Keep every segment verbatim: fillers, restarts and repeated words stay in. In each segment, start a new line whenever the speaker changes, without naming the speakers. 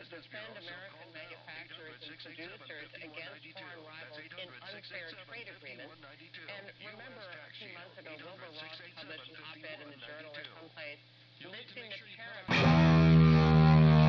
defend American manufacturers and producers against foreign rivals in unfair trade agreements. And remember, a few months ago, Wilbur Ross published an op-ed in the Journal or someplace listing the tariffs.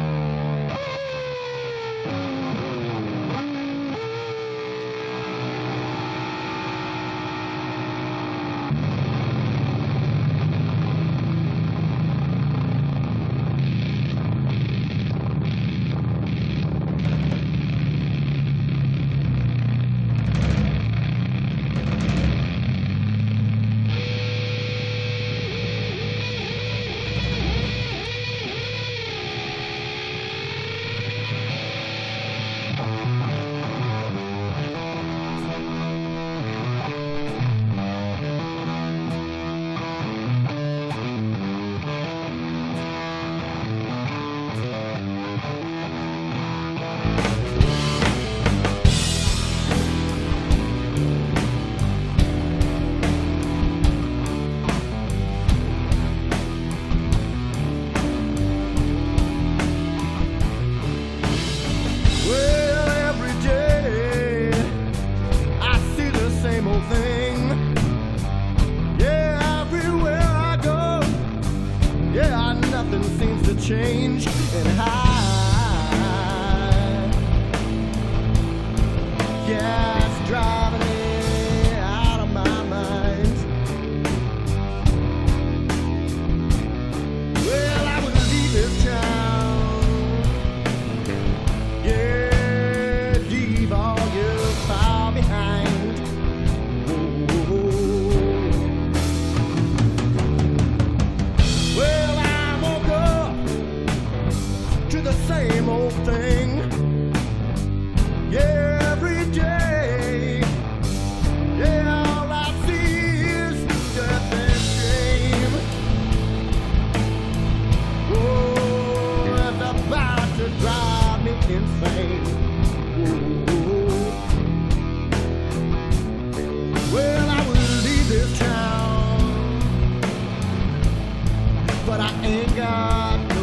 Nothing seems to change and hide. Yeah, it's driving me out of my mind. Well, I would leave this town. Yeah, leave all your far behind. Well, the same old thing, yeah, every day. Yeah, all I see is death and shame. Oh, it's about to drive me insane. Oh, well, I will leave this town, but I ain't got no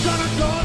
Gonna go